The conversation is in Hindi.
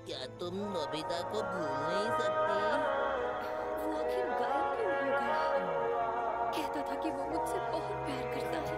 क्या तुम नोबिता को भूल नहीं सकती? वो आखिर गायब क्यों हो गया? कहता था कि वो मुझसे बहुत प्यार करता है।